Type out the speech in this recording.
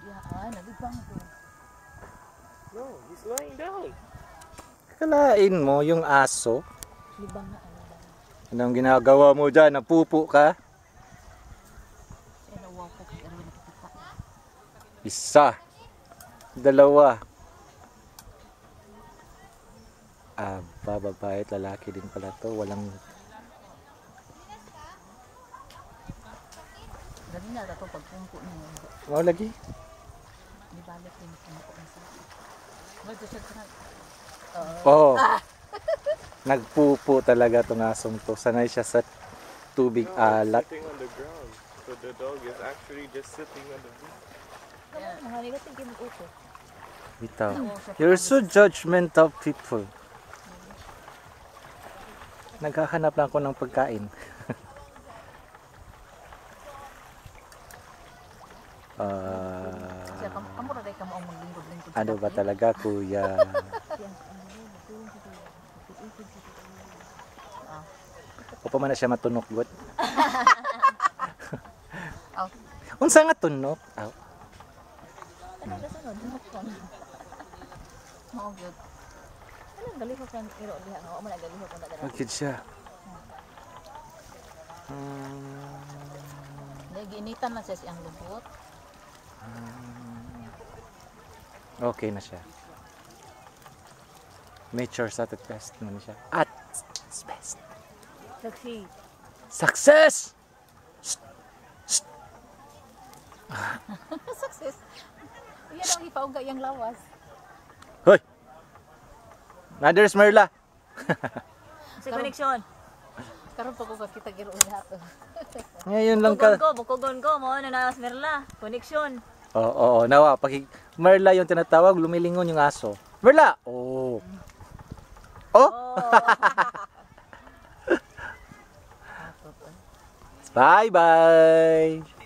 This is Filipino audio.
Ay, nalibang ko. No, he's lying down. Kalain mo yung aso. Libang na ano ba? Anong ginagawa mo dyan? Napupo ka? Ay, nawaw ko kay ano nakikita. Isa. Dalawa. Babae at lalaki din pala to. Walang... Dali na ito pagpungko niyo. Wow, lagi. Di balik din pungko na sa. Medyo siya ka. Oo. Nagpupo talaga tong asong to. Sanay siya sa tubig alat. Sitting on the ground. So the dog is actually just sitting on the ground. Mga negative game uko. Bitaw. You're so judgmental people. Naghahanap lang ako ng pagkain. Siya kamu ra kay kamo ang maglingkod-lingkod. Ano ba talaga, kuya? O pa man na siya matunok, God? Unsa nga tunok? Aw. Ano sa sunod? Mao gyud. Ano galihok kan iro diha nga, man galihok ang daghan. Bakit siya? Giinitan na siya siyang lubot. Okay na siya. Nature's at its best naman siya. At its best. Succeed. Success! Success. Iyan ang ipauga yung lawas. Hoy! Nader Merla! Si connection. Karon pa ko kakita giro lahat. Ngayon lang ka. Bukogon ko mo na naas Merla. Connection. Oo, nawa. Pag Merla yung tinatawag, lumilingon yung aso. Merla! Oh! Oh! Bye-bye!